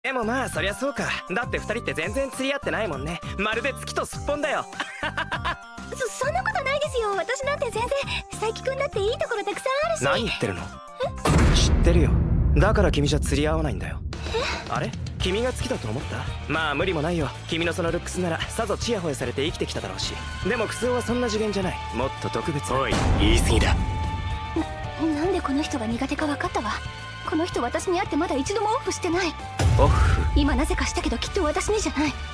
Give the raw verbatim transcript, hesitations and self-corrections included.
でもまあそりゃそうか。だってふたりって全然釣り合ってないもんね。まるで月とすっぽんだよ。 そそんなことないですよ。私なんて全然佐伯くんだっていいところたくさんあるし。 何言ってるの？知ってるよ。だから君じゃ釣り合わないんだよ。あれ？君が好きだと思った？まあ無理もないよ。君のそのルックスならさぞチヤホヤされて生きてきただろうし。でもクソはそんな次元じゃない。もっと特別。 おい、言い過ぎだ。 な、なんでこの人が苦手か分かったわ。この人私に会ってまだ一度もオフしてない。 オフ？ 今なぜかしたけどきっと私にじゃない。